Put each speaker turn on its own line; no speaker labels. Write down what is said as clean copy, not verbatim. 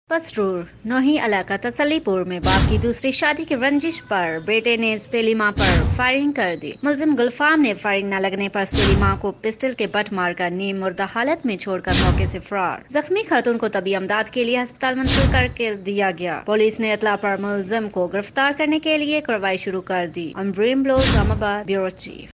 پسرور نوحی علاقہ تسلی پور میں باپ کی دوسری شادی کی رنجش پر بیٹے نے سلیما پر فائرنگ کر دی۔ ملزم گلفام نے فائرنگ نہ لگنے پر سلیما کو پسٹل کے بٹ مار کر نیم مردہ حالت میں چھوڑ کر موقع سے فرار۔ زخمی خاتون کو طبی امداد کے لیے ہسپتال منتقل کر دیا گیا۔ پولیس نے اطلاع پر ملزم کو گرفتار کرنے کے لیے کارروائی شروع کر دی۔ امبریم بلو، اسلام آباد، بیورو چیف۔